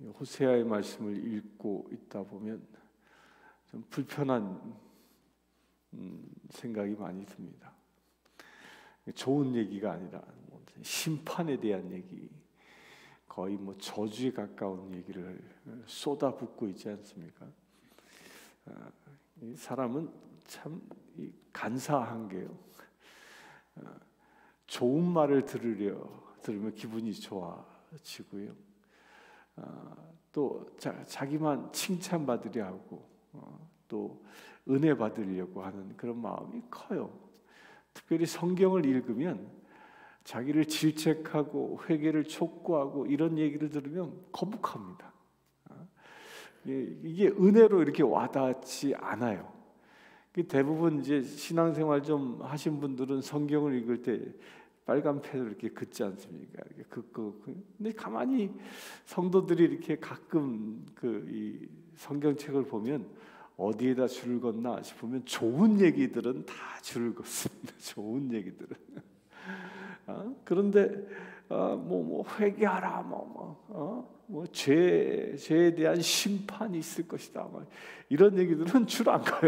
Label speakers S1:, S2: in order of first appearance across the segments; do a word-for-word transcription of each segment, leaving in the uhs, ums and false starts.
S1: 호세아의 말씀을 읽고 있다 보면 좀 불편한 음, 생각이 많이 듭니다. 좋은 얘기가 아니라 뭐 심판에 대한 얘기, 거의 뭐 저주에 가까운 얘기를 쏟아붓고 있지 않습니까? 이 사람은 참 간사한 게요. 좋은 말을 들으려 들으면 기분이 좋아지고요. 또 자, 자기만 칭찬받으려 하고 또 은혜 받으려고 하는 그런 마음이 커요. 특별히 성경을 읽으면 자기를 질책하고 회개를 촉구하고 이런 얘기를 들으면 거북합니다. 이게 은혜로 이렇게 와닿지 않아요. 대부분 이제 신앙생활 좀 하신 분들은 성경을 읽을 때 빨간 펜을 이렇게 긋지 않습니까? 이렇게 긋고. 근데 가만히 성도들이 이렇게 가끔 그 이 성경책을 보면 어디에다 줄을 걷나 싶으면 좋은 얘기들은 다 줄을 걷습니다. 좋은 얘기들은. 어? 그런데 어, 뭐, 뭐 회개하라, 뭐, 뭐, 어? 뭐 죄, 죄에 대한 심판이 있을 것이다, 뭐 이런 얘기들은 줄 안 가요.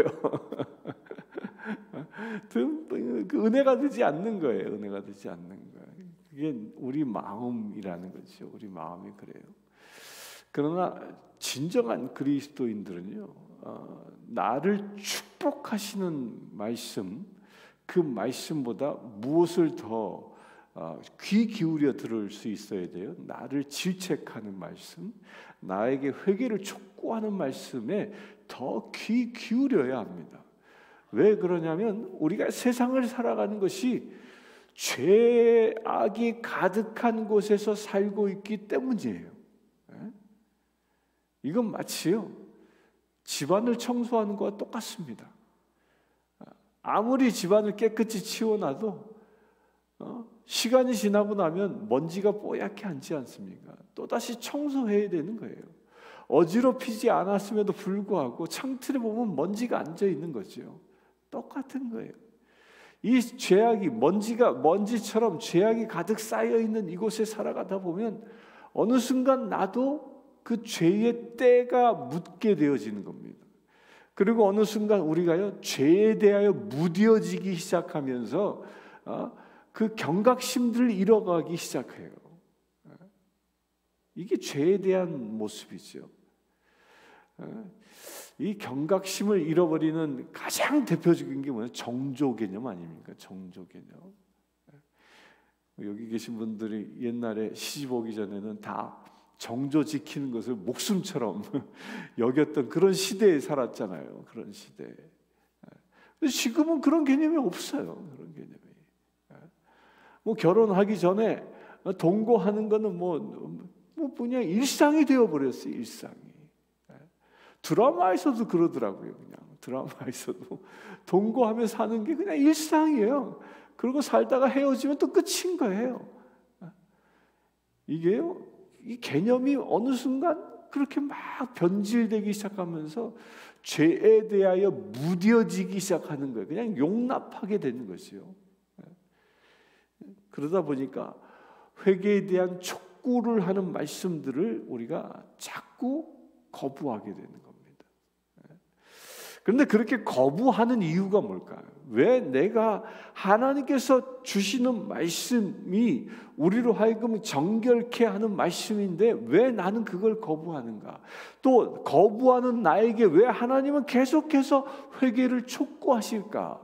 S1: 그 은혜가 되지 않는 거예요. 은혜가 되지 않는 거예요. 그게 우리 마음이라는 거죠. 우리 마음이 그래요. 그러나 진정한 그리스도인들은요, 어, 나를 축복하시는 말씀, 그 말씀보다 무엇을 더 어, 귀 기울여 들을 수 있어야 돼요? 나를 질책하는 말씀, 나에게 회개를 촉구하는 말씀에 더 귀 기울여야 합니다. 왜 그러냐면 우리가 세상을 살아가는 것이 죄악이 가득한 곳에서 살고 있기 때문이에요. 이건 마치요, 집안을 청소하는 것과 똑같습니다. 아무리 집안을 깨끗이 치워놔도 어? 시간이 지나고 나면 먼지가 뽀얗게 앉지 않습니까? 또다시 청소해야 되는 거예요. 어지럽히지 않았음에도 불구하고 창틀에 보면 먼지가 앉아 있는 거죠. 똑같은 거예요. 이 죄악이 먼지가 먼지처럼 죄악이 가득 쌓여 있는 이곳에 살아가다 보면 어느 순간 나도 그 죄의 때가 묻게 되어지는 겁니다. 그리고 어느 순간 우리가요, 죄에 대하여 무뎌지기 시작하면서 어, 그 경각심들을 잃어가기 시작해요. 이게 죄에 대한 모습이죠. 이 경각심을 잃어버리는 가장 대표적인 게 뭐냐? 정조 개념 아닙니까? 정조 개념. 여기 계신 분들이 옛날에 시집 오기 전에는 다 정조 지키는 것을 목숨처럼 여겼던 그런 시대에 살았잖아요. 그런 시대에. 지금은 그런 개념이 없어요. 그런 개념이. 뭐 결혼하기 전에 동거하는 거는 뭐, 뭐 그냥 일상이 되어버렸어요. 일상이. 드라마에서도 그러더라고요. 그냥 드라마에서도 동거하며 사는 게 그냥 일상이에요. 그리고 살다가 헤어지면 또 끝인 거예요. 이게요, 이 개념이 어느 순간 그렇게 막 변질되기 시작하면서 죄에 대하여 무뎌지기 시작하는 거예요. 그냥 용납하게 되는 것이요. 그러다 보니까 회개에 대한 촉구를 하는 말씀들을 우리가 자꾸 거부하게 되는 겁니다. 그런데 그렇게 거부하는 이유가 뭘까요? 왜 내가 하나님께서 주시는 말씀이 우리로 하여금 정결케 하는 말씀인데 왜 나는 그걸 거부하는가? 또 거부하는 나에게 왜 하나님은 계속해서 회개를 촉구하실까?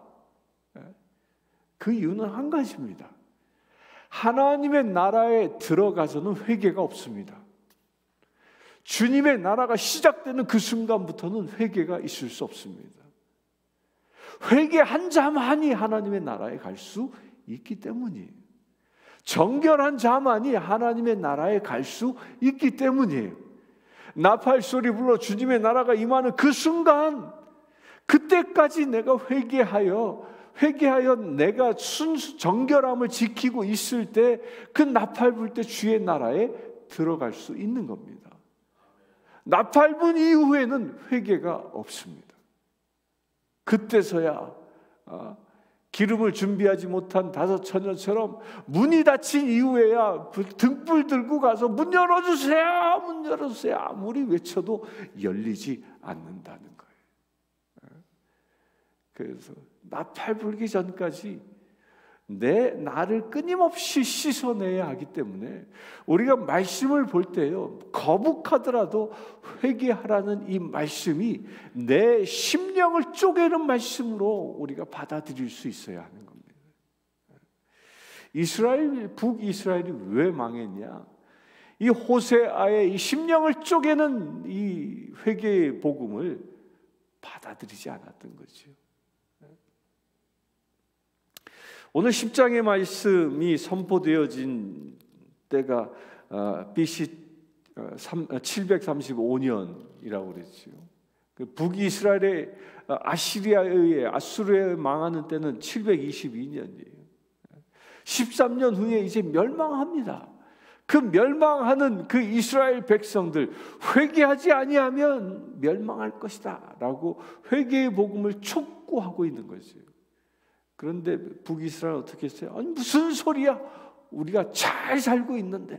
S1: 그 이유는 한 가지입니다. 하나님의 나라에 들어가서는 회개가 없습니다. 주님의 나라가 시작되는 그 순간부터는 회개가 있을 수 없습니다. 회개한 자만이 하나님의 나라에 갈 수 있기 때문이에요. 정결한 자만이 하나님의 나라에 갈 수 있기 때문이에요. 나팔 소리 불러 주님의 나라가 임하는 그 순간, 그때까지 내가 회개하여 회개하여 내가 순수 정결함을 지키고 있을 때 그 나팔 불 때 주의 나라에 들어갈 수 있는 겁니다. 나팔 분 이후에는 회개가 없습니다. 그때서야 기름을 준비하지 못한 다섯 처녀처럼 문이 닫힌 이후에야 등불 들고 가서 문 열어주세요, 문 열어주세요 아무리 외쳐도 열리지 않는다는 거예요. 그래서 나팔 불기 전까지 내 나를 끊임없이 씻어내야 하기 때문에 우리가 말씀을 볼 때요, 거북하더라도 회개하라는 이 말씀이 내 심령을 쪼개는 말씀으로 우리가 받아들일 수 있어야 하는 겁니다. 이스라엘, 북이스라엘이 왜 망했냐? 이 호세아의 이 심령을 쪼개는 이 회개의 복음을 받아들이지 않았던 거죠. 오늘 십 장의 말씀이 선포되어진 때가 비씨 칠백삼십오 년이라고 그랬죠. 북이스라엘의 아시리아에 의해 아수르에 망하는 때는 칠백이십이 년이에요. 십삼 년 후에 이제 멸망합니다. 그 멸망하는 그 이스라엘 백성들, 회개하지 아니하면 멸망할 것이다 라고 회개의 복음을 촉구하고 있는 거죠. 그런데 북이스라엘은 어떻게 했어요? 아니 무슨 소리야? 우리가 잘 살고 있는데.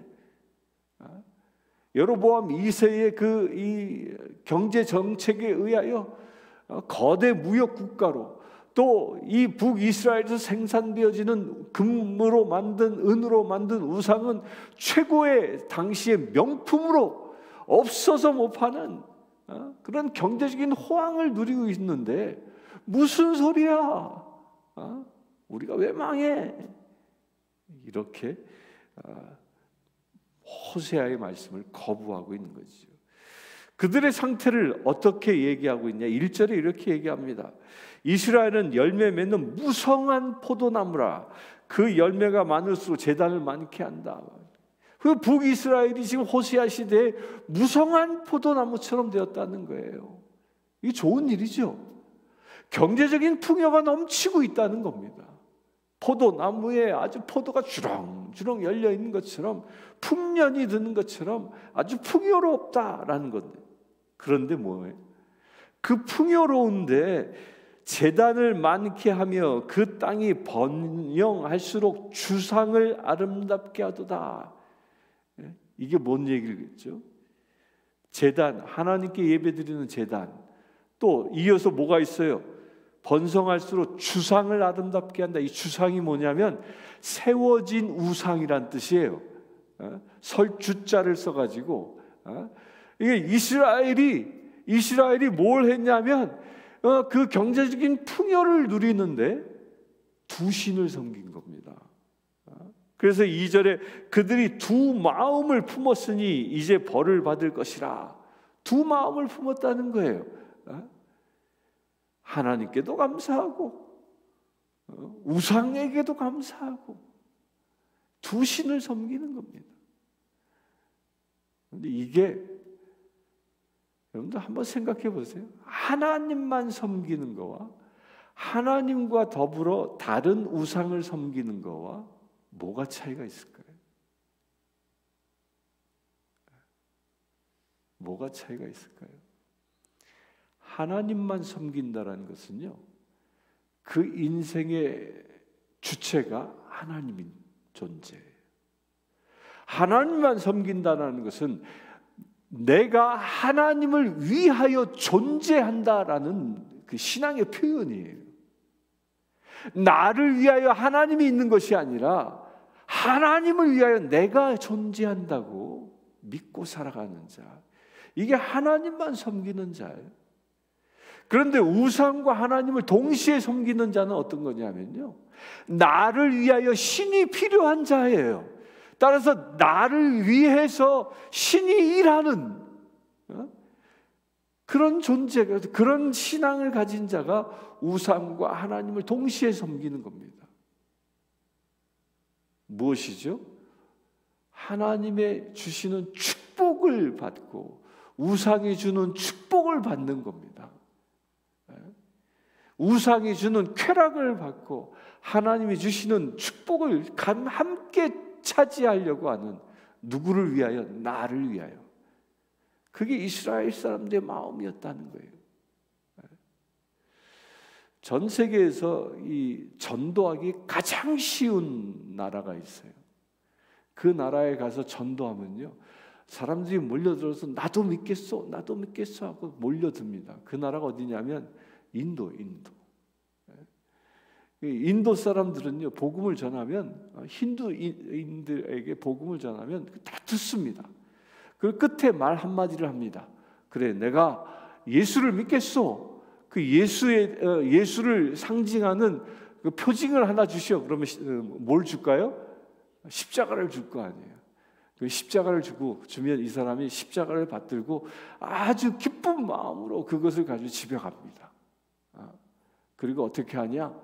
S1: 여로보암 이 세의 그 이 경제 정책에 의하여 거대 무역 국가로, 또 이 북이스라엘에서 생산되어지는 금으로 만든, 은으로 만든 우상은 최고의 당시의 명품으로 없어서 못 파는 그런 경제적인 호황을 누리고 있는데 무슨 소리야? 어? 우리가 왜 망해? 이렇게 어, 호세아의 말씀을 거부하고 있는 거죠. 그들의 상태를 어떻게 얘기하고 있냐? 일 절에 이렇게 얘기합니다. 이스라엘은 열매 맺는 무성한 포도나무라. 그 열매가 많을수록 재단을 많게 한다. 그 북이스라엘이 지금 호세아 시대에 무성한 포도나무처럼 되었다는 거예요. 이게 좋은 일이죠. 경제적인 풍요가 넘치고 있다는 겁니다. 포도나무에 아주 포도가 주렁주렁 열려 있는 것처럼, 풍년이 드는 것처럼 아주 풍요롭다라는 건데, 그런데 뭐예요? 그 풍요로운데 재단을 많게 하며 그 땅이 번영할수록 주상을 아름답게 하도다. 이게 뭔 얘기겠죠? 재단, 하나님께 예배드리는 재단, 또 이어서 뭐가 있어요? 번성할수록 주상을 아름답게 한다. 이 주상이 뭐냐면 세워진 우상이란 뜻이에요. 설 주자를 써가지고 이게 이스라엘이 이스라엘이 뭘 했냐면 그 경제적인 풍요를 누리는데 두 신을 섬긴 겁니다. 그래서 이 절에 그들이 두 마음을 품었으니 이제 벌을 받을 것이라. 두 마음을 품었다는 거예요. 하나님께도 감사하고 우상에게도 감사하고 두 신을 섬기는 겁니다. 그런데 이게 여러분들 한번 생각해 보세요. 하나님만 섬기는 거와 하나님과 더불어 다른 우상을 섬기는 거와 뭐가 차이가 있을까요? 뭐가 차이가 있을까요? 하나님만 섬긴다라는 것은요, 그 인생의 주체가 하나님인 존재예요. 하나님만 섬긴다라는 것은 내가 하나님을 위하여 존재한다라는 그 신앙의 표현이에요. 나를 위하여 하나님이 있는 것이 아니라 하나님을 위하여 내가 존재한다고 믿고 살아가는 자, 이게 하나님만 섬기는 자예요. 그런데 우상과 하나님을 동시에 섬기는 자는 어떤 거냐면요, 나를 위하여 신이 필요한 자예요. 따라서 나를 위해서 신이 일하는 그런 존재가, 그런 신앙을 가진 자가 우상과 하나님을 동시에 섬기는 겁니다. 무엇이죠? 하나님의 주시는 축복을 받고 우상이 주는 축복을 받는 겁니다. 우상이 주는 쾌락을 받고 하나님이 주시는 축복을 함께 차지하려고 하는, 누구를 위하여? 나를 위하여. 그게 이스라엘 사람들의 마음이었다는 거예요. 전 세계에서 이 전도하기 가장 쉬운 나라가 있어요. 그 나라에 가서 전도하면요, 사람들이 몰려들어서 나도 믿겠어, 나도 믿겠어 하고 몰려듭니다. 그 나라가 어디냐면 인도, 인도. 인도 사람들은요, 복음을 전하면, 힌두인들에게 복음을 전하면 다 듣습니다. 그 끝에 말 한마디를 합니다. 그래, 내가 예수를 믿겠소. 그 예수의, 예수를 상징하는 그 표징을 하나 주시오. 그러면 뭘 줄까요? 십자가를 줄 거 아니에요. 그 십자가를 주고 주면 이 사람이 십자가를 받들고 아주 기쁜 마음으로 그것을 가지고 집에 갑니다. 그리고 어떻게 하냐?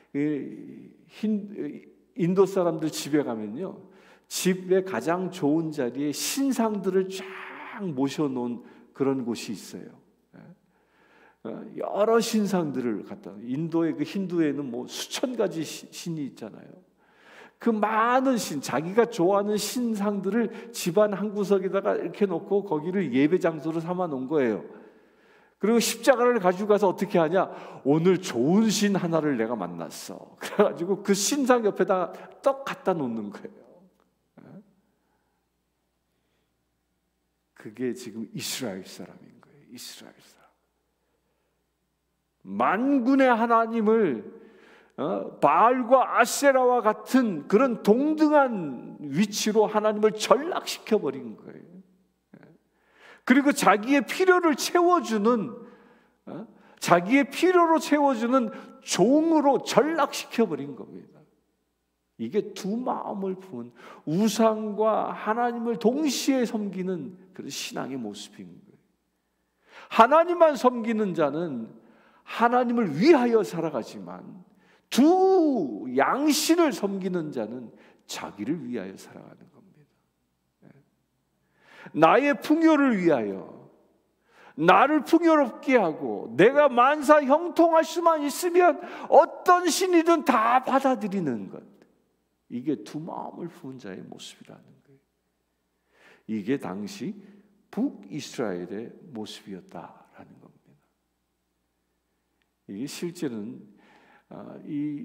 S1: 인도 사람들 집에 가면요, 집의 가장 좋은 자리에 신상들을 쫙 모셔놓은 그런 곳이 있어요. 여러 신상들을 갖다, 인도의 그 힌두에는 뭐 수천 가지 신이 있잖아요. 그 많은 신, 자기가 좋아하는 신상들을 집안 한 구석에다가 이렇게 놓고 거기를 예배 장소로 삼아 놓은 거예요. 그리고 십자가를 가지고 가서 어떻게 하냐? 오늘 좋은 신 하나를 내가 만났어. 그래가지고 그 신상 옆에다가 떡 갖다 놓는 거예요. 그게 지금 이스라엘 사람인 거예요. 이스라엘 사람. 만군의 하나님을 어, 바알과 아세라와 같은 그런 동등한 위치로 하나님을 전락시켜 버린 거예요. 그리고 자기의 필요를 채워주는, 어, 자기의 필요로 채워주는 종으로 전락시켜 버린 겁니다. 이게 두 마음을 품은 우상과 하나님을 동시에 섬기는 그런 신앙의 모습인 거예요. 하나님만 섬기는 자는 하나님을 위하여 살아가지만, 두 양신을 섬기는 자는 자기를 위하여 살아가는 겁니다. 나의 풍요를 위하여, 나를 풍요롭게 하고 내가 만사 형통할 수만 있으면 어떤 신이든 다 받아들이는 것, 이게 두 마음을 품은 자의 모습이라는 거예요. 이게 당시 북이스라엘의 모습이었다라는 겁니다. 이게 실제는 이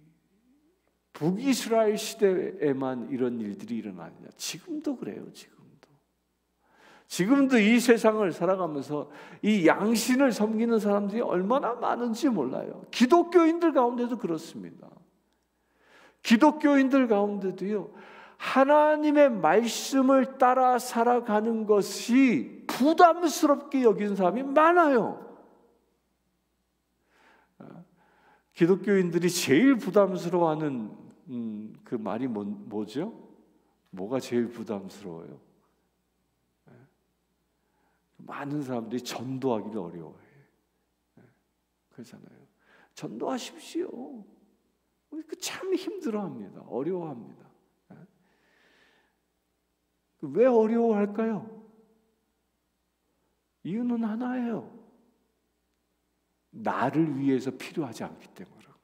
S1: 북이스라엘 시대에만 이런 일들이 일어나느냐? 지금도 그래요. 지금도 지금도 이 세상을 살아가면서 이 양신을 섬기는 사람들이 얼마나 많은지 몰라요. 기독교인들 가운데도 그렇습니다. 기독교인들 가운데도요, 하나님의 말씀을 따라 살아가는 것이 부담스럽게 여기는 사람이 많아요. 기독교인들이 제일 부담스러워하는 음, 그 말이 뭐, 뭐죠? 뭐가 제일 부담스러워요? 많은 사람들이 전도하기를 어려워해요. 그렇잖아요. 전도하십시오. 참 힘들어합니다. 어려워합니다. 왜 어려워할까요? 이유는 하나예요. 나를 위해서 필요하지 않기 때문에 그런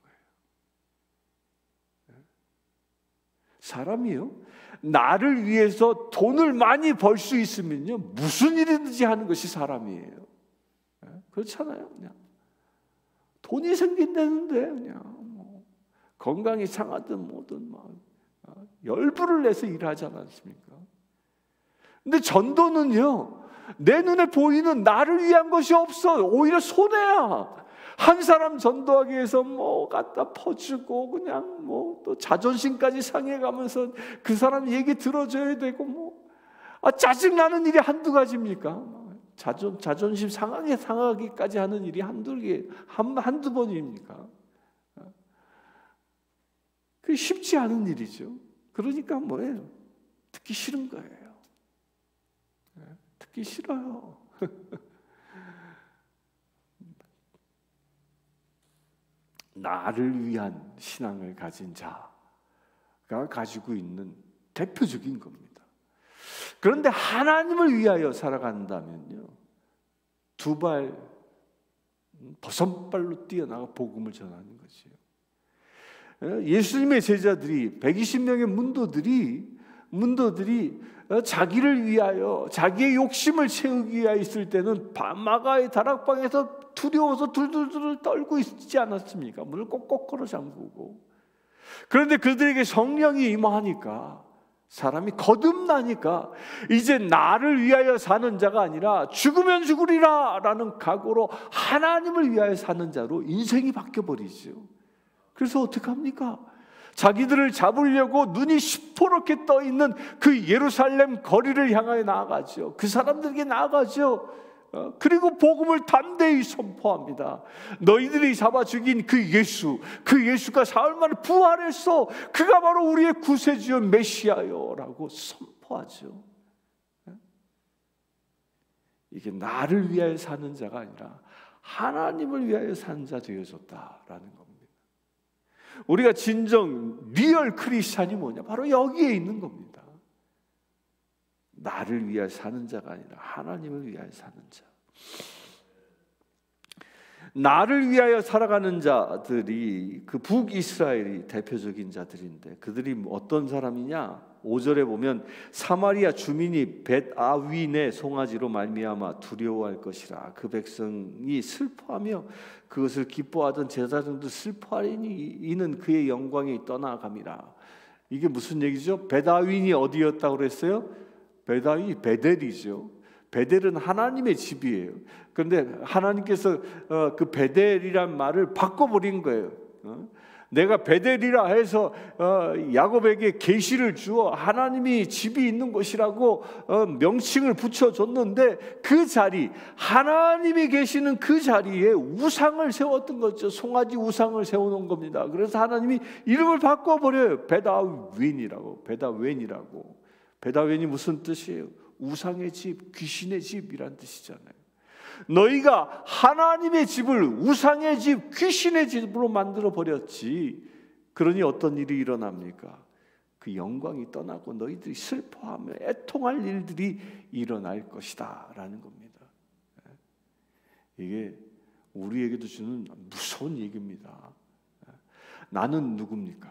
S1: 거예요. 사람이요, 나를 위해서 돈을 많이 벌 수 있으면요, 무슨 일이든지 하는 것이 사람이에요. 그렇잖아요. 그냥 돈이 생긴다는데 그냥 뭐 건강이 상하든 뭐든 막 열불을 내서 일하지 않았습니까? 근데 전도는요, 내 눈에 보이는 나를 위한 것이 없어. 오히려 손해야. 한 사람 전도하기 위해서 뭐 갖다 퍼주고 그냥 뭐 또 자존심까지 상해가면서 그 사람 얘기 들어줘야 되고 뭐 아, 짜증나는 일이 한두 가지입니까? 자존, 자존심 상하게 상하기까지 하는 일이 한두 개, 한, 한두 번입니까? 그게 쉽지 않은 일이죠. 그러니까 뭐예요? 듣기 싫은 거예요. 듣기 싫어요. 나를 위한 신앙을 가진 자가 가지고 있는 대표적인 겁니다. 그런데 하나님을 위하여 살아간다면요, 두 발 버선발로 뛰어나가 복음을 전하는 것이에요. 예수님의 제자들이 백이십 명의 문도들이 문도들이 자기를 위하여 자기의 욕심을 채우기 위하여 있을 때는 마가의 다락방에서 두려워서 둘둘둘 떨고 있지 않았습니까? 문을 꼭꼭 걸어 잠그고. 그런데 그들에게 성령이 임하니까 사람이 거듭나니까 이제 나를 위하여 사는 자가 아니라 죽으면 죽으리라 라는 각오로 하나님을 위하여 사는 자로 인생이 바뀌어버리죠. 그래서 어떡합니까? 자기들을 잡으려고 눈이 시퍼렇게 떠있는 그 예루살렘 거리를 향하여 나아가죠. 그 사람들에게 나아가죠. 그리고 복음을 담대히 선포합니다. 너희들이 잡아 죽인 그 예수, 그 예수가 사흘 만에 부활했어. 그가 바로 우리의 구세주여 메시아요 라고 선포하죠. 이게 나를 위하여 사는 자가 아니라 하나님을 위하여 사는 자 되어졌다라는 겁니다. 우리가 진정 리얼 크리스찬이 뭐냐? 바로 여기에 있는 겁니다. 나를 위하여 사는 자가 아니라 하나님을 위하여 사는 자. 나를 위하여 살아가는 자들이 그 북이스라엘이 대표적인 자들인데 그들이 어떤 사람이냐? 오 절에 보면 사마리아 주민이 벳아윈의 송아지로 말미암아 두려워할 것이라. 그 백성이 슬퍼하며 그것을 기뻐하던 제사장도 슬퍼하리니 이는 그의 영광이 떠나감이라. 이게 무슨 얘기죠? 벳아윈이 어디였다고 그랬어요? 벳아윈이 베델이죠. 베델은 하나님의 집이에요. 그런데 하나님께서 그 베델이란 말을 바꿔버린 거예요. 내가 베델이라 해서 야곱에게 계시를 주어 하나님이 집이 있는 곳이라고 명칭을 붙여줬는데 그 자리, 하나님이 계시는 그 자리에 우상을 세웠던 거죠. 송아지 우상을 세워놓은 겁니다. 그래서 하나님이 이름을 바꿔버려요. 베다웬이라고. 베다웬이라고. 베다웬이 무슨 뜻이에요? 우상의 집, 귀신의 집이란 뜻이잖아요. 너희가 하나님의 집을 우상의 집, 귀신의 집으로 만들어 버렸지. 그러니 어떤 일이 일어납니까? 그 영광이 떠나고 너희들이 슬퍼하며 애통할 일들이 일어날 것이다 라는 겁니다. 이게 우리에게도 주는 무서운 얘기입니다. 나는 누굽니까?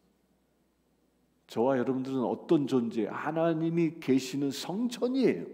S1: 저와 여러분들은 어떤 존재? 하나님이 계시는 성전이에요.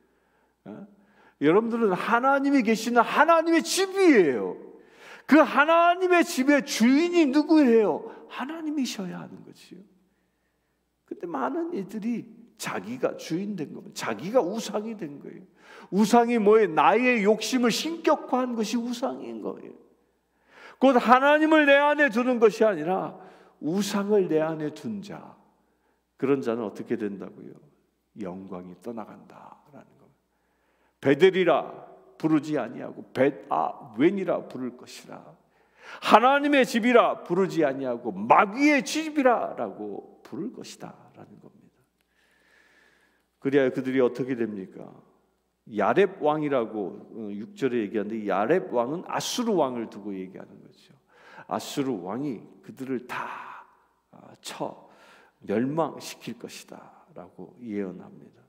S1: 여러분들은 하나님이 계시는 하나님의 집이에요. 그 하나님의 집의 주인이 누구예요? 하나님이셔야 하는 거지요. 근데 많은 이들이 자기가 주인 된 겁니다. 자기가 우상이 된 거예요. 우상이 뭐예요? 나의 욕심을 신격화한 것이 우상인 거예요. 곧 하나님을 내 안에 두는 것이 아니라 우상을 내 안에 둔 자, 그런 자는 어떻게 된다고요? 영광이 떠나간다라는 겁니다. 베델이라 부르지 아니하고 벳아웬이라 부를 것이라. 하나님의 집이라 부르지 아니하고 마귀의 집이라라고 부를 것이다라는 겁니다. 그래야 그들이 어떻게 됩니까? 야렙 왕이라고 육 절에 얘기하는데 야렙 왕은 아수르 왕을 두고 얘기하는 거죠. 아수르 왕이 그들을 다 쳐 멸망시킬 것이다 라고 예언합니다.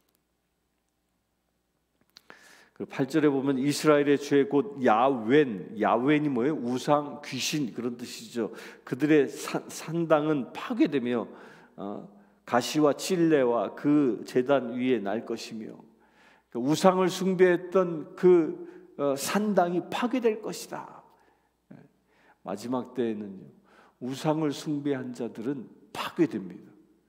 S1: 그리고 팔 절에 보면 이스라엘의 죄 곧 야웬, 야웬이 뭐예요? 우상, 귀신 그런 뜻이죠. 그들의 산, 산당은 파괴되며 어, 가시와 찔레와 그 제단 위에 날 것이며 우상을 숭배했던 그 어, 산당이 파괴될 것이다. 마지막 때에는요, 우상을 숭배한 자들은 파괴됩니다.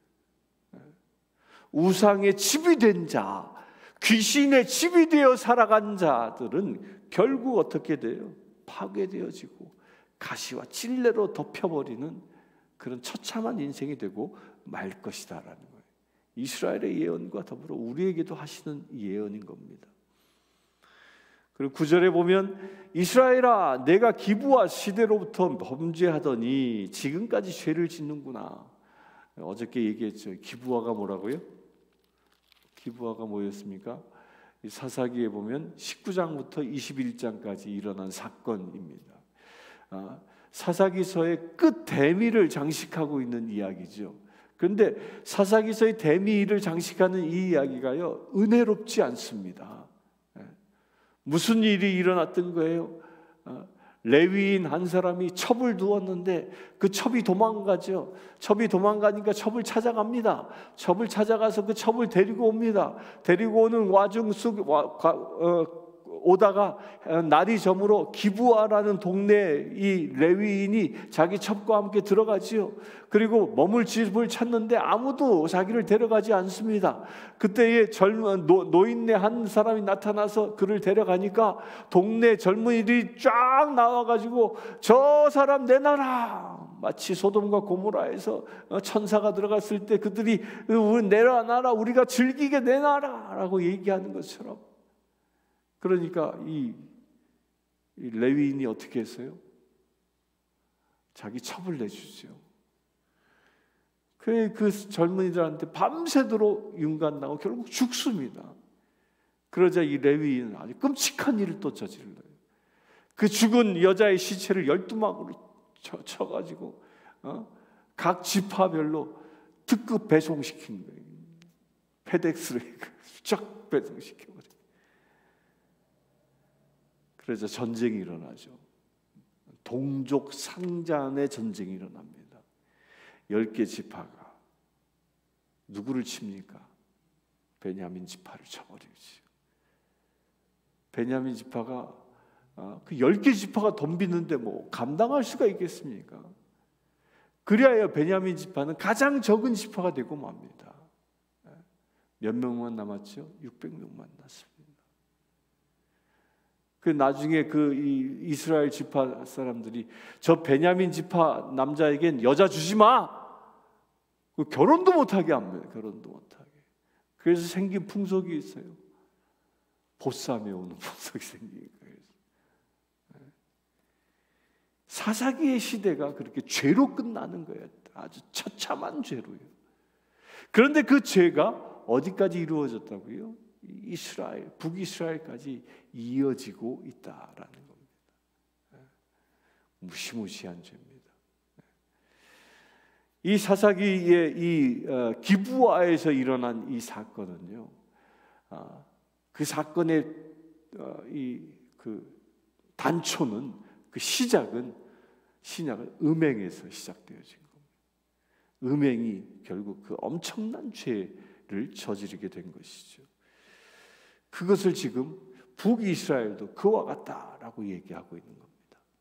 S1: 우상의 집이 된 자, 귀신의 집이 되어 살아간 자들은 결국 어떻게 돼요? 파괴되어지고 가시와 찔레로 덮여버리는 그런 처참한 인생이 되고 말 것이다라는 거예요. 이스라엘의 예언과 더불어 우리에게도 하시는 예언인 겁니다. 그리고 구 절에 보면 이스라엘아 내가 기브와 시대로부터 범죄하더니 지금까지 죄를 짓는구나. 어저께 얘기했죠. 기브와가 뭐라고요? 기브와가 뭐였습니까? 사사기에 보면 십구 장부터 이십일 장까지 일어난 사건입니다. 아, 사사기서의 끝 대미를 장식하고 있는 이야기죠. 그런데 사사기서의 대미를 장식하는 이 이야기가요, 은혜롭지 않습니다. 무슨 일이 일어났던 거예요? 레위인 한 사람이 첩을 두었는데 그 첩이 도망가죠. 첩이 도망가니까 첩을 찾아갑니다. 첩을 찾아가서 그 첩을 데리고 옵니다. 데리고 오는 와중 속 와, 가, 어, 오다가 날이 저물어 기브아라는 동네에 이 레위인이 자기 첩과 함께 들어가지요. 그리고 머물 집을 찾는데 아무도 자기를 데려가지 않습니다. 그때에 젊은 노, 노인네 한 사람이 나타나서 그를 데려가니까 동네 젊은이들이 쫙 나와가지고 저 사람 내놔라. 마치 소돔과 고모라에서 천사가 들어갔을 때 그들이 우리 내놔라, 우리가 즐기게 내놔라 라고 얘기하는 것처럼, 그러니까 이, 이 레위인이 어떻게 했어요? 자기 첩을 내주죠. 그, 그 젊은이들한테 밤새도록 윤관나고 결국 죽습니다. 그러자 이 레위인은 아주 끔찍한 일을 또 저질러요. 그 죽은 여자의 시체를 열두 막으로 쳐, 쳐가지고 어? 각 지파별로 특급 배송시킨 거예요. 페덱스로 쫙 배송시켜버려요. 그래서 전쟁이 일어나죠. 동족 상잔의 전쟁이 일어납니다. 열 개 지파가 누구를 칩니까? 베냐민 지파를 쳐버리지. 베냐민 지파가 그 열 개 지파가 덤비는데 뭐 감당할 수가 있겠습니까? 그리하여 베냐민 지파는 가장 적은 지파가 되고 맙니다. 몇 명만 남았죠? 육백 명만 남았습니다. 그 나중에 그 이 이스라엘 지파 사람들이 저 베냐민 지파 남자에겐 여자 주지 마. 그 결혼도 못하게 합니다. 결혼도 못하게. 그래서 생긴 풍속이 있어요. 보쌈에 오는 풍속이 생긴 거예요. 사사기의 시대가 그렇게 죄로 끝나는 거예요. 아주 처참한 죄로요. 그런데 그 죄가 어디까지 이루어졌다고요? 이스라엘, 북이스라엘까지 이어지고 있다라는 겁니다. 무시무시한 죄입니다. 이 사사기의 이 기브아에서 일어난 이 사건은요, 그 사건의 이 그 단초는, 그 시작은 신약은 음행에서 시작되어진 겁니다. 음행이 결국 그 엄청난 죄를 저지르게 된 것이죠. 그것을 지금 북이스라엘도 그와 같다라고 얘기하고 있는 겁니다.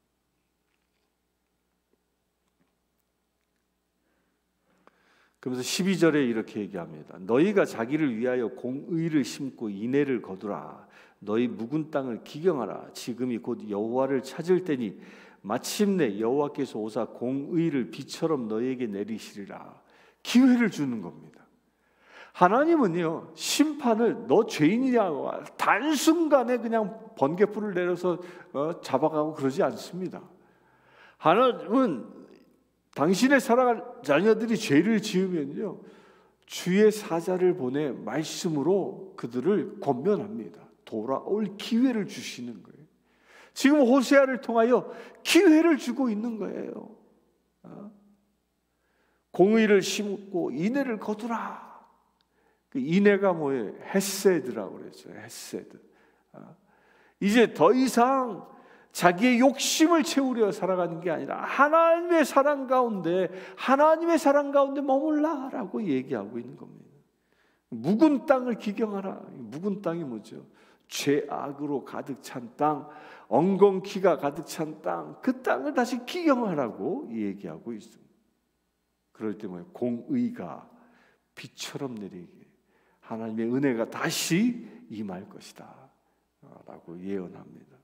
S1: 그래서 십이 절에 이렇게 얘기합니다. 너희가 자기를 위하여 공의를 심고 인애를 거두라. 너희 묵은 땅을 기경하라. 지금이 곧 여호와를 찾을 때니 마침내 여호와께서 오사 공의를 비처럼 너희에게 내리시리라. 기회를 주는 겁니다. 하나님은요, 심판을 너 죄인이냐고 단순간에 그냥 번개불을 내려서 어, 잡아가고 그러지 않습니다. 하나님은 당신의 사랑할 자녀들이 죄를 지으면요, 주의 사자를 보내 말씀으로 그들을 권면합니다. 돌아올 기회를 주시는 거예요. 지금 호세아를 통하여 기회를 주고 있는 거예요. 어? 공의를 심고 인애를 거두라. 그 인애가 뭐예요? 헤세드라고 그랬죠. 헤세드. 이제 더 이상 자기의 욕심을 채우려 살아가는 게 아니라 하나님의 사랑 가운데, 하나님의 사랑 가운데 머물라라고 얘기하고 있는 겁니다. 묵은 땅을 기경하라. 묵은 땅이 뭐죠? 죄악으로 가득 찬 땅, 엉겅퀴가 가득 찬 땅, 그 땅을 다시 기경하라고 얘기하고 있습니다. 그럴 때 뭐예요? 공의가 비처럼 내리게, 하나님의 은혜가 다시 임할 것이다 라고 예언합니다.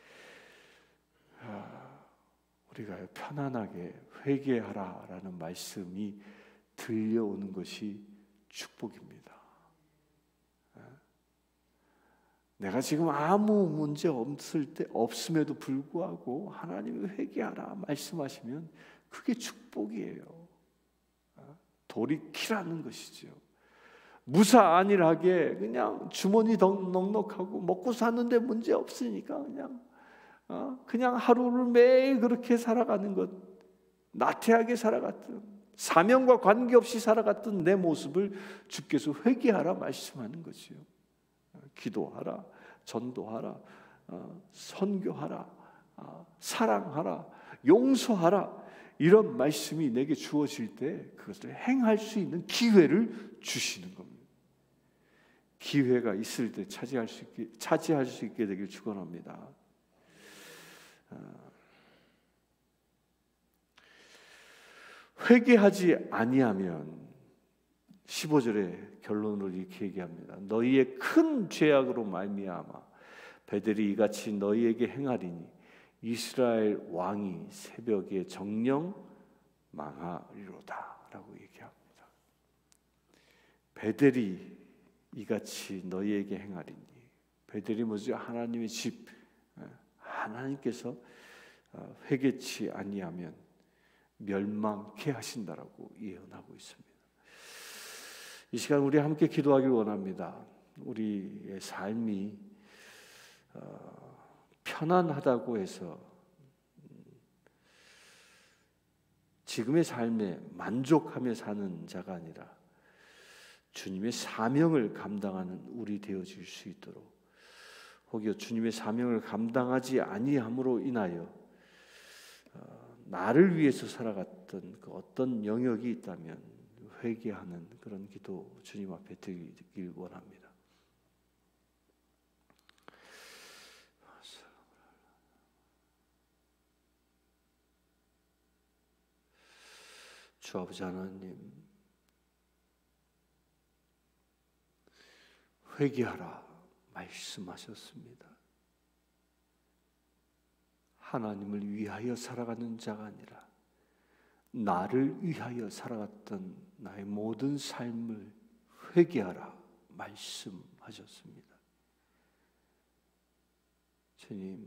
S1: 우리가 편안하게 회개하라라는 말씀이 들려오는 것이 축복입니다. 내가 지금 아무 문제 없을 때 없음에도 불구하고 하나님이 회개하라 말씀하시면 그게 축복이에요. 돌이키라는 것이죠. 무사안일하게 그냥 주머니 넉넉하고 먹고 사는데 문제 없으니까 그냥 어? 그냥 하루를 매일 그렇게 살아가는 것, 나태하게 살아갔던, 사명과 관계없이 살아갔던 내 모습을 주께서 회개하라 말씀하는 것이요. 기도하라, 전도하라, 어, 선교하라, 사랑하라, 용서하라, 이런 말씀이 내게 주어질 때 그것을 행할 수 있는 기회를 주시는 겁니다. 기회가 있을 때 차지할 수 있게, 차지할 수 있게 되길 축원합니다. 회개하지 아니하면 십오 절의 결론을 이렇게 얘기합니다. 너희의 큰 죄악으로 말미암아 베델이 이같이 너희에게 행하리니 이스라엘 왕이 새벽에 정령 망하리로다 라고 얘기합니다. 베델이 이같이 너희에게 행하리니, 베델이 뭐죠? 하나님의 집, 하나님께서 회개치 아니하면 멸망케 하신다라고 예언하고 있습니다. 이 시간 우리 함께 기도하길 원합니다. 우리의 삶이 편안하다고 해서 지금의 삶에 만족하며 사는 자가 아니라 주님의 사명을 감당하는 우리 되어질 수 있도록, 혹여 주님의 사명을 감당하지 아니함으로 인하여 나를 위해서 살아갔던 그 어떤 영역이 있다면 회개하는 그런 기도 주님 앞에 드리길 원합니다. 주 아버지 하나님, 회개하라 말씀하셨습니다. 하나님을 위하여 살아가는 자가 아니라 나를 위하여 살아갔던 나의 모든 삶을 회개하라 말씀하셨습니다. 주님,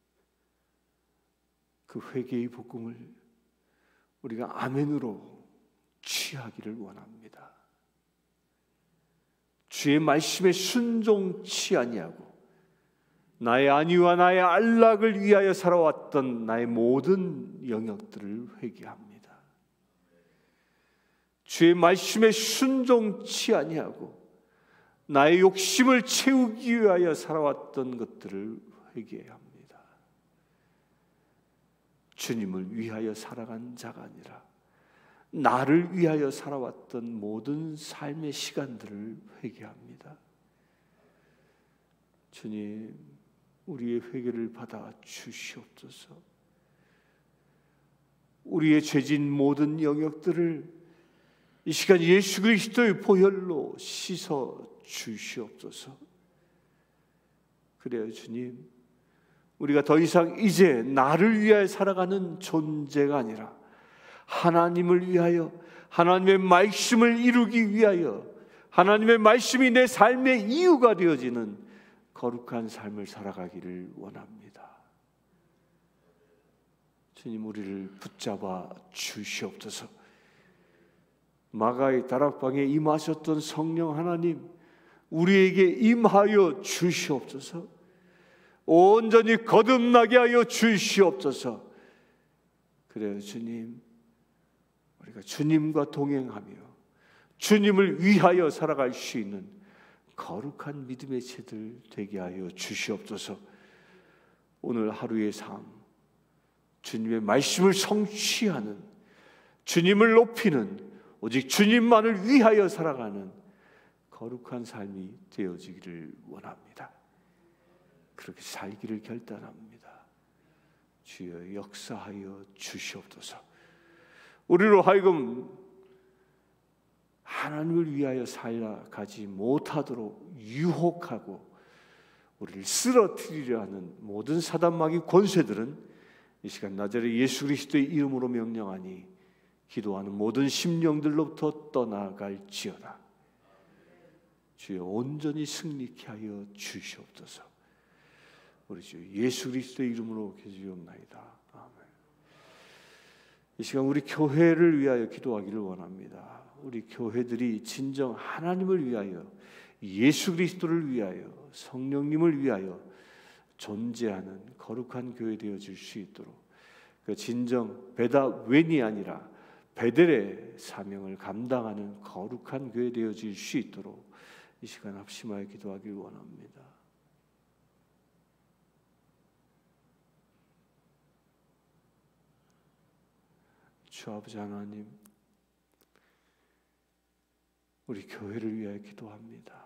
S1: 그 회개의 복음을 우리가 아멘으로 취하기를 원합니다. 주의 말씀에 순종치 아니하고 나의 안위와 나의 안락을 위하여 살아왔던 나의 모든 영역들을 회개합니다. 주의 말씀에 순종치 아니하고 나의 욕심을 채우기 위하여 살아왔던 것들을 회개합니다. 주님을 위하여 살아간 자가 아니라 나를 위하여 살아왔던 모든 삶의 시간들을 회개합니다. 주님, 우리의 회개를 받아 주시옵소서. 우리의 죄진 모든 영역들을 이 시간 예수 그리스도의 보혈로 씻어 주시옵소서. 그래요, 주님, 우리가 더 이상 이제 나를 위하여 살아가는 존재가 아니라 하나님을 위하여, 하나님의 말씀을 이루기 위하여, 하나님의 말씀이 내 삶의 이유가 되어지는 거룩한 삶을 살아가기를 원합니다. 주님, 우리를 붙잡아 주시옵소서. 마가의 다락방에 임하셨던 성령 하나님, 우리에게 임하여 주시옵소서. 온전히 거듭나게 하여 주시옵소서. 그래요, 주님, 우리가 주님과 동행하며 주님을 위하여 살아갈 수 있는 거룩한 믿음의 채들 되게 하여 주시옵소서. 오늘 하루의 삶, 주님의 말씀을 성취하는, 주님을 높이는, 오직 주님만을 위하여 살아가는 거룩한 삶이 되어지기를 원합니다. 그렇게 살기를 결단합니다. 주여 역사하여 주시옵소서. 우리로 하여금 하나님을 위하여 살아가지 못하도록 유혹하고 우리를 쓰러뜨리려 하는 모든 사단마귀 권세들은 이 시간 나자렛 예수 그리스도의 이름으로 명령하니 기도하는 모든 심령들로부터 떠나갈지어다. 주여 온전히 승리케 하여 주시옵소서. 우리 주 예수 그리스도의 이름으로 기도하옵나이다. 아멘. 이 시간 우리 교회를 위하여 기도하기를 원합니다. 우리 교회들이 진정 하나님을 위하여, 예수 그리스도를 위하여, 성령님을 위하여 존재하는 거룩한 교회 되어질 수 있도록, 그 진정 베다 웬이 아니라 베델의 사명을 감당하는 거룩한 교회 되어질 수 있도록 이 시간 합심하여 기도하길 원합니다. 주 아버지 하나님, 우리 교회를 위하여 기도합니다.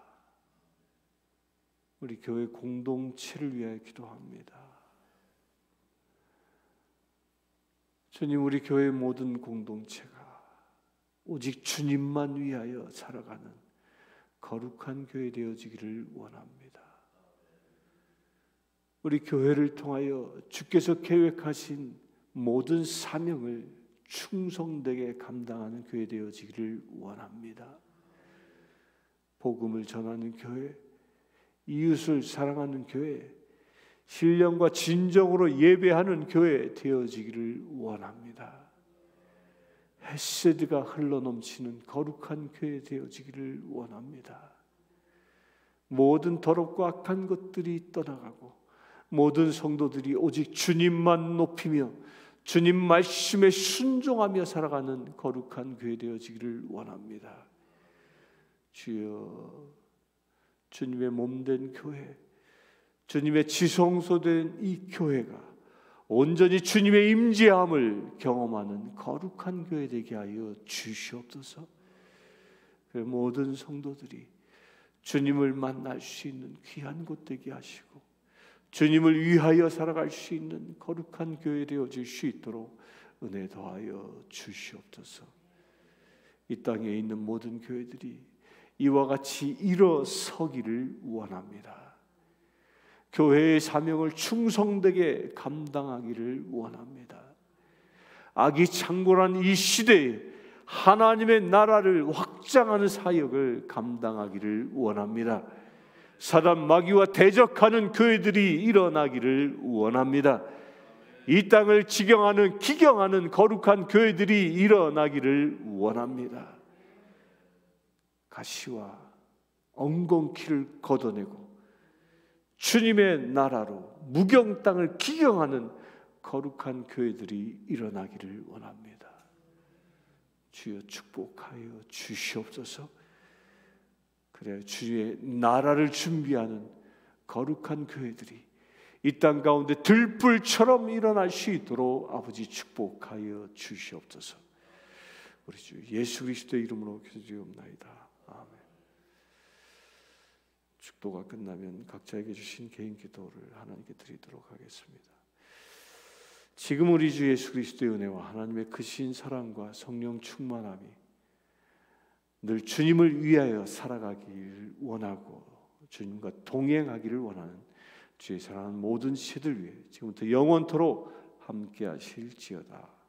S1: 우리 교회 공동체를 위하여 기도합니다. 주님, 우리 교회 모든 공동체가 오직 주님만 위하여 살아가는 거룩한 교회 되어지기를 원합니다. 우리 교회를 통하여 주께서 계획하신 모든 사명을 충성되게 감당하는 교회 되어지기를 원합니다. 복음을 전하는 교회, 이웃을 사랑하는 교회, 신령과 진정으로 예배하는 교회 되어지기를 원합니다. 헤세드가 흘러넘치는 거룩한 교회 되어지기를 원합니다. 모든 더럽고 악한 것들이 떠나가고 모든 성도들이 오직 주님만 높이며 주님 말씀에 순종하며 살아가는 거룩한 교회 되어지기를 원합니다. 주여, 주님의 몸된 교회, 주님의 지성소된 이 교회가 온전히 주님의 임재함을 경험하는 거룩한 교회 되게 하여 주시옵소서. 그 모든 성도들이 주님을 만날 수 있는 귀한 곳 되게 하시고 주님을 위하여 살아갈 수 있는 거룩한 교회 되어질 수 있도록 은혜 더하여 주시옵소서. 이 땅에 있는 모든 교회들이 이와 같이 일어서기를 원합니다. 교회의 사명을 충성되게 감당하기를 원합니다. 악이 창궐한 이 시대에 하나님의 나라를 확장하는 사역을 감당하기를 원합니다. 사단 마귀와 대적하는 교회들이 일어나기를 원합니다. 이 땅을 지경하는 기경하는 거룩한 교회들이 일어나기를 원합니다. 가시와 엉겅퀴를 걷어내고 주님의 나라로 무경 땅을 기경하는 거룩한 교회들이 일어나기를 원합니다. 주여 축복하여 주시옵소서. 그래 주의 나라를 준비하는 거룩한 교회들이 이 땅 가운데 들불처럼 일어날 수 있도록 아버지 축복하여 주시옵소서. 우리 주 예수 그리스도의 이름으로 기도드리옵나이다. 아멘. 축도가 끝나면 각자에게 주신 개인 기도를 하나님께 드리도록 하겠습니다. 지금 우리 주 예수 그리스도의 은혜와 하나님의 크신 사랑과 성령 충만함이 늘 주님을 위하여 살아가기를 원하고 주님과 동행하기를 원하는 주의 사랑하는 모든 시들 위해 지금부터 영원토록 함께 하실지어다.